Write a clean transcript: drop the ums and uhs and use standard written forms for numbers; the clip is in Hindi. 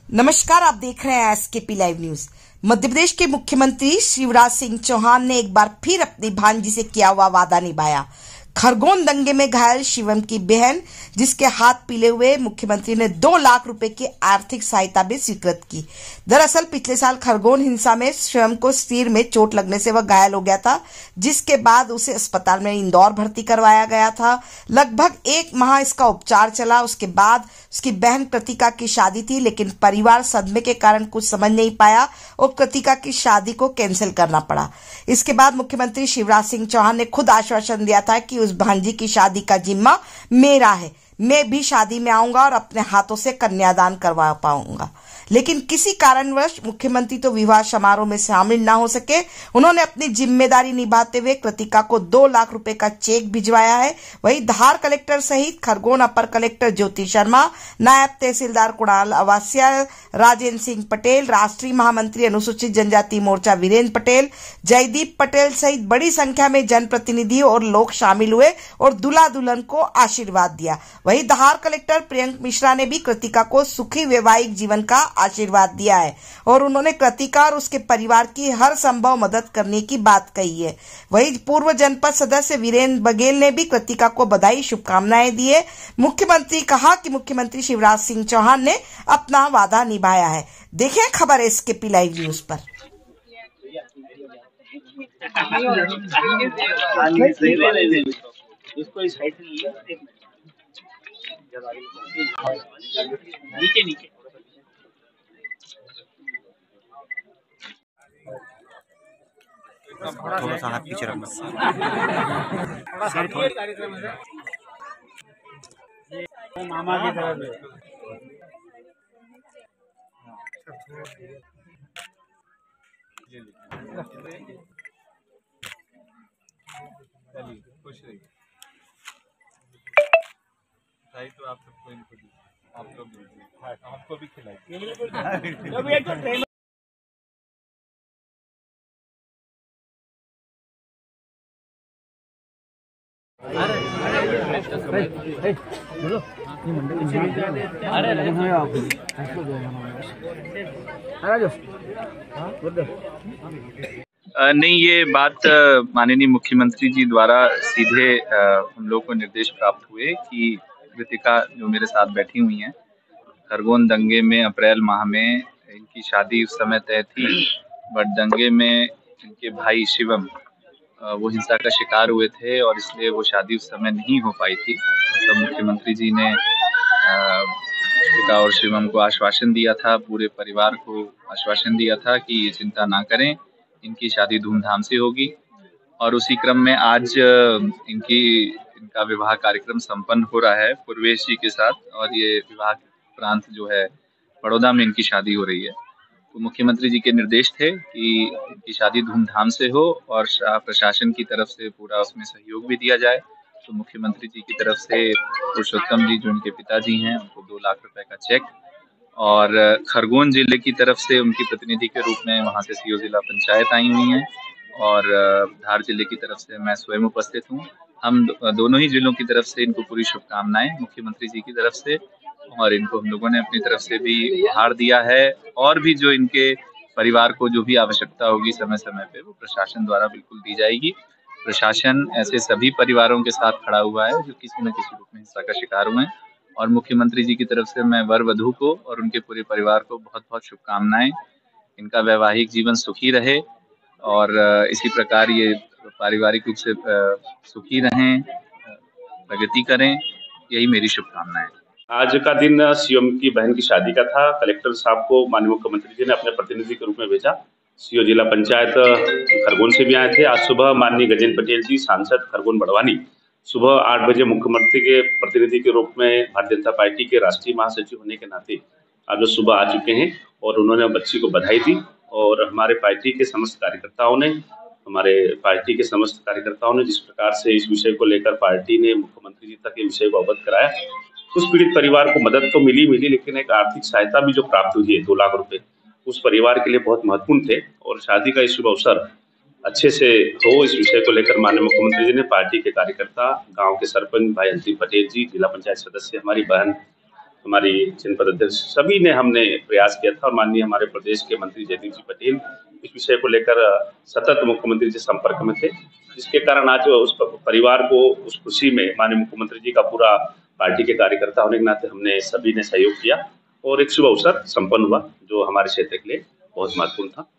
नमस्कार, आप देख रहे हैं SKP live news. Madhya Pradesh के मुख्यमंत्री शिवराज सिंह चौहान ने एक बार फिर अपनी भांजी से किया हुआ वादा निभाया। खरगोन दंगे में घायल शिवम की बहन, जिसके हाथ पीले हुए, मुख्यमंत्री ने 2 लाख रुपए की आर्थिक सहायता भी स्वीकृत की। दरअसल पिछले साल खरगोन हिंसा में शिवम को सिर में चोट लगने से वह घायल हो गया था, जिसके बाद उसे अस्पताल में इंदौर भर्ती करवाया गया था। लगभग 1 माह इसका उपचार चला। उसके बाद उसकी बहन कृतिका की शादी थी, लेकिन परिवार सदमे के कारण कुछ समझ नहीं पाया और कृतिका की शादी को कैंसिल करना पड़ा। इसके बाद मुख्यमंत्री शिवराज सिंह चौहान ने खुद आश्वासन दिया था कि उस भांजी की शादी का जिम्मा मेरा है, मैं भी शादी में आऊंगा और अपने हाथों से कन्यादान करवा पाऊंगा। लेकिन किसी कारणवश मुख्यमंत्री तो विवाह समारोह में शामिल ना हो सके। उन्होंने अपनी जिम्मेदारी निभाते हुए कृतिका को 2 लाख रुपए का चेक भिजवाया है। वहीं धार कलेक्टर सहित खरगोन अपर कलेक्टर ज्योति शर्मा, नायब तहसीलदार कुणाल अवासिया, राजेंद्र सिंह पटेल, राष्ट्रीय महामंत्री अनुसूचित जनजाति मोर्चा वीरेंद्र पटेल, जयदीप पटेल सहित बड़ी संख्या में जनप्रतिनिधि और लोग शामिल हुए और दूल्हा दुल्हन को आशीर्वाद दिया। वहीं धार कलेक्टर प्रियंक मिश्रा ने भी कृतिका को सुखी वैवाहिक जीवन का आशीर्वाद दिया है और उन्होंने कृतिका और उसके परिवार की हर संभव मदद करने की बात कही है। वहीं पूर्व जनपद सदस्य वीरेंद्र बघेल ने भी कृतिका को बधाई शुभकामनाएं दी है। मुख्यमंत्री कहा कि मुख्यमंत्री शिवराज सिंह चौहान ने अपना वादा निभाया है। देखें खबर एसकेपी लाइव न्यूज पर। नीचे थोड़ा सा हाथ पीछे रखना सर, मामा की तरफ चलिए, खुश रहिए। तो आप सबको इनको दीजिए, आप लोग दीजिए, आपको भी खिलाइए। नहीं, ये बात माननीय मुख्यमंत्री जी द्वारा सीधे हम लोग को निर्देश प्राप्त हुए कि कृतिका जो मेरे साथ बैठी हुई हैं, खरगोन दंगे में अप्रैल माह में इनकी शादी उस समय तय थी, बट दंगे में इनके भाई शिवम वो हिंसा का शिकार हुए थे और इसलिए वो शादी उस समय नहीं हो पाई थी। तो मुख्यमंत्री जी ने कृतिका और शिवम को आश्वासन दिया था, पूरे परिवार को आश्वासन दिया था कि ये चिंता ना करें, इनकी शादी धूमधाम से होगी। और उसी क्रम में आज इनका विवाह कार्यक्रम संपन्न हो रहा है पूर्वेश जी के साथ, और ये विवाह प्रांत जो है बड़ौदा में इनकी शादी हो रही है। तो मुख्यमंत्री जी के निर्देश थे कि इनकी शादी धूमधाम से हो और प्रशासन की तरफ से पूरा उसमें सहयोग भी दिया जाए। तो मुख्यमंत्री जी की तरफ से पुरुषोत्तम जी जो उनके पिताजी हैं, उनको 2 लाख रुपए का चेक, और खरगोन जिले की तरफ से उनकी प्रतिनिधि के रूप में वहां से सीओ जिला पंचायत आई हुई हैं, और धार जिले की तरफ से मैं स्वयं उपस्थित हूँ। हम दोनों ही जिलों की तरफ से इनको पूरी शुभकामनाएं मुख्यमंत्री जी की तरफ से, और इनको हम लोगों ने अपनी तरफ से भी उपहार दिया है। और भी जो इनके परिवार को जो भी आवश्यकता होगी समय समय पे, वो प्रशासन द्वारा बिल्कुल दी जाएगी। प्रशासन ऐसे सभी परिवारों के साथ खड़ा हुआ है जो किसी न किसी रूप में हिंसा का शिकार हुए हैं, और मुख्यमंत्री जी की तरफ से मैं वर वधू को और उनके पूरे परिवार को बहुत बहुत शुभकामनाएं। इनका वैवाहिक जीवन सुखी रहे और इसी प्रकार ये पारिवारिक रूप से सुखी रहें, प्रगति करें, यही मेरी शुभकामनाएं। आज का दिन सीएम की बहन की शादी का था। कलेक्टर साहब को माननीय मुख्यमंत्री जी ने अपने प्रतिनिधि के रूप में भेजा। सीओ जिला पंचायत खरगोन से भी आए थे। आज सुबह माननीय गजेंद्र पटेल जी, सांसद खरगोन बड़वानी, सुबह 8 बजे मुख्यमंत्री के प्रतिनिधि के रूप में भारतीय जनता पार्टी के राष्ट्रीय महासचिव होने के नाते आज वो सुबह आ चुके हैं और उन्होंने बच्ची को बधाई दी। और हमारे पार्टी के समस्त कार्यकर्ताओं ने जिस प्रकार से इस विषय को लेकर पार्टी ने मुख्यमंत्री जी तक ये विषय को अवगत कराया, उस पीड़ित परिवार को मदद तो मिली, लेकिन एक आर्थिक सहायता भी जो प्राप्त हुई है 2 लाख रुपए, उस परिवार के लिए बहुत महत्वपूर्ण थे। और शादी का इस शुभ अवसर अच्छे से हो, इस विषय को लेकर माननीय मुख्यमंत्री जी ने पार्टी के कार्यकर्ता, गांव के सरपंच भाई अंतिम पटेल जी, जिला पंचायत सदस्य हमारी बहन हमारी जनपद अध्यक्ष, सभी ने हमने प्रयास किया था और माननीय हमारे प्रदेश के मंत्री जयदीप जी पटेल इस विषय को लेकर सतत मुख्यमंत्री से संपर्क में थे, जिसके कारण आज उस परिवार को उस खुशी में माननीय मुख्यमंत्री जी का पूरा पार्टी के कार्यकर्ता होने के नाते हमने सभी ने सहयोग किया और एक शुभ अवसर संपन्न हुआ जो हमारे क्षेत्र के लिए बहुत महत्वपूर्ण था।